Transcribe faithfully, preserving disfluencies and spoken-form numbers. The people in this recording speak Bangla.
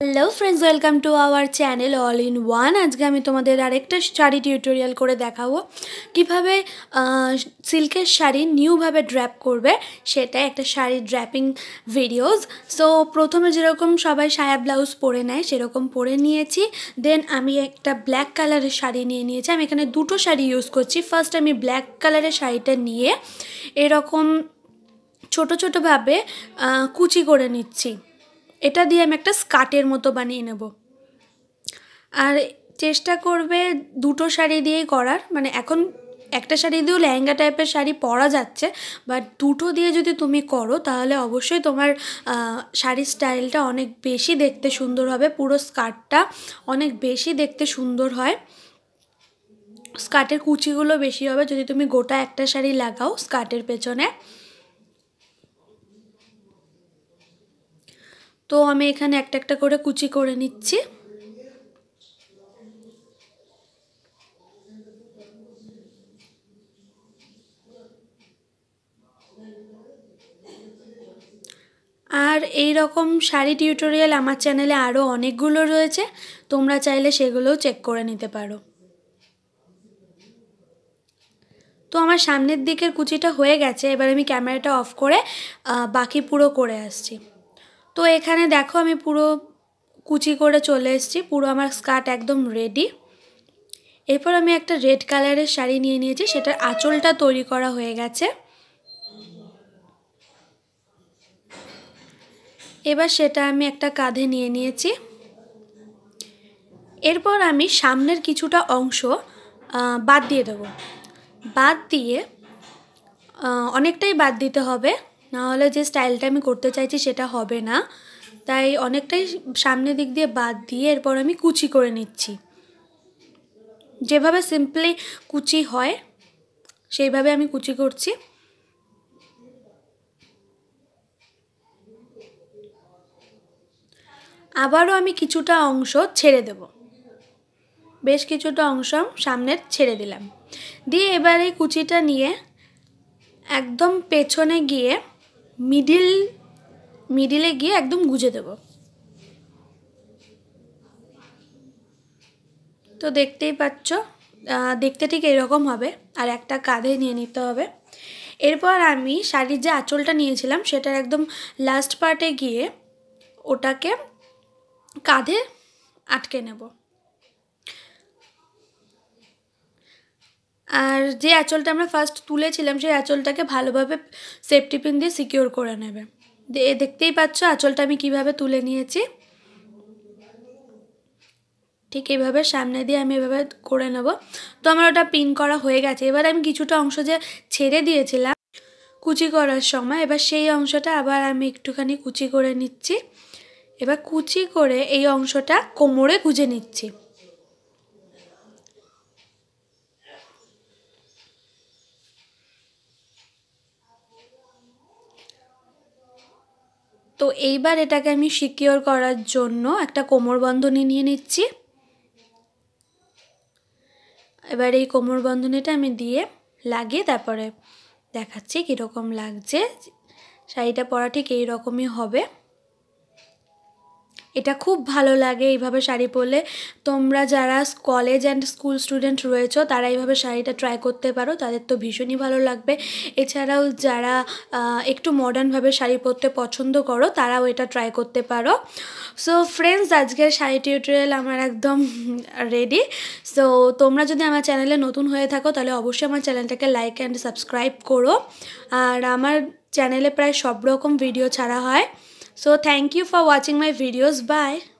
Hello friends welcome to our channel all in one. आज के हमें तुम्हारे आरेकटा शाड़ी टिউটোরিয়াল করে দেখাবো কিভাবে সিল্কের শাড়ি নিউ ভাবে ড্র্যাপ করবে, সেটাই একটা শাড়ি ড্র্যাপিং ভিডিওস। সো প্রথমে যেরকম সবাই সায়া ব্লাউজ পরে নেয় সেরকম পরে নিয়েছি। দেন আমি একটা ব্ল্যাক কালারের শাড়ি নিয়ে নিয়েছি। আমি এখানে দুটো শাড়ি ইউজ করছি। ফার্স্ট আমি ব্ল্যাক কালারের শাড়িটা নিয়ে এরকম ছোট ছোট ভাবে কুচি করে নিচ্ছি। এটা দিয়ে আমি একটা স্কার্টের মতো বানিয়ে নেব। আর চেষ্টা করবে দুটো শাড়ি দিয়েই করার, মানে এখন একটা শাড়ি দিয়েও লেহেঙ্গা টাইপের শাড়ি পরা যাচ্ছে, বাট দুটো দিয়ে যদি তুমি করো তাহলে অবশ্যই তোমার শাড়ির স্টাইলটা অনেক বেশি দেখতে সুন্দর হবে। পুরো স্কার্টটা অনেক বেশি দেখতে সুন্দর হয়। স্কার্টের কুচিগুলো বেশি হবে যদি তুমি গোটা একটা শাড়ি লাগাও স্কার্টের পেছনে। তো আমি এখানে একটা একটা করে কুচি করে নিচ্ছি। আর এই রকম শাড়ি টিউটোরিয়াল আমার চ্যানেলে আরও অনেকগুলো রয়েছে, তোমরা চাইলে সেগুলোও চেক করে নিতে পারো। তো আমার সামনের দিকের কুচিটা হয়ে গেছে, এবার আমি ক্যামেরাটা অফ করে বাকি পুরো করে আসছি। তো এখানে দেখো আমি পুরো কুচি করে চলে এসেছি, পুরো আমার স্কার্ট একদম রেডি। এরপর আমি একটা রেড কালারের শাড়ি নিয়ে নিয়েছি, সেটার আঁচলটা তৈরি করা হয়ে গেছে। এবার সেটা আমি একটা কাঁধে নিয়ে নিয়েছি। এরপর আমি সামনের কিছুটা অংশ বাদ দিয়ে দেবো। বাদ দিয়ে অনেকটাই বাদ দিতে হবে, নাহলে যে স্টাইলটা আমি করতে চাইছি সেটা হবে না। তাই অনেকটাই সামনের দিক দিয়ে বাদ দিয়ে এরপর আমি কুচি করে নিচ্ছি। যেভাবে সিম্পলি কুচি হয় সেইভাবে আমি কুচি করছি। আবারও আমি কিছুটা অংশ ছেড়ে দেব, বেশ কিছুটা অংশ সামনের ছেড়ে দিলাম। দিয়ে এবার এই কুচিটা নিয়ে একদম পেছনে গিয়ে মিডিল মিডিলে গিয়ে একদম গুজে দেব। তো দেখতেই পাচ্ছ, দেখতে ঠিক এরকম হবে। আর একটা কাঁধে নিয়ে নিতে হবে। এরপর আমি শাড়ির যে আঁচলটা নিয়েছিলাম সেটার একদম লাস্ট পার্টে গিয়ে ওটাকে কাঁধে আটকে নেব। আর যে আঁচলটা আমরা ফার্স্ট তুলেছিলাম সেই আঁচলটাকে ভালোভাবে সেফটি পিন দিয়ে সিকিউর করে নেবে। দেখতেই পাচ্ছ আঁচলটা আমি কিভাবে তুলে নিয়েছি। ঠিক এইভাবে সামনে দিয়ে আমি এভাবে করে নেব। তো আমার ওটা পিন করা হয়ে গেছে। এবার আমি কিছুটা অংশ যে ছেড়ে দিয়েছিলাম কুচি করার সময়, এবার সেই অংশটা আবার আমি একটুখানি কুচি করে নিচ্ছি। এবার কুচি করে এই অংশটা কোমরে গুজে নিচ্ছি। তো এইবার এটাকে আমি সিকিউর করার জন্য একটা কোমর বন্ধনী নিয়ে নিচ্ছি। এবার এই কোমর বন্ধনীটা আমি দিয়ে লাগিয়ে তারপরে দেখাচ্ছি কীরকম লাগছে। শাড়িটা পরা ঠিক এই রকমই হবে। এটা খুব ভালো লাগে এইভাবে শাড়ি পরলে। তোমরা যারা কলেজ অ্যান্ড স্কুল স্টুডেন্ট রয়েছো তারা এইভাবে শাড়িটা ট্রাই করতে পারো, তাদের তো ভীষণই ভালো লাগবে। এছাড়াও যারা একটু মডার্নভাবে শাড়ি পরতে পছন্দ করো তারাও এটা ট্রাই করতে পারো। সো ফ্রেন্ডস, আজকের শাড়ি টিউটোরিয়াল আমার একদম রেডি। সো তোমরা যদি আমার চ্যানেলে নতুন হয়ে থাকো তাহলে অবশ্যই আমার চ্যানেলটাকে লাইক অ্যান্ড সাবস্ক্রাইব করো। আর আমার চ্যানেলে প্রায় সব রকম ভিডিও ছাড়া হয়। So thank you for watching my videos. Bye.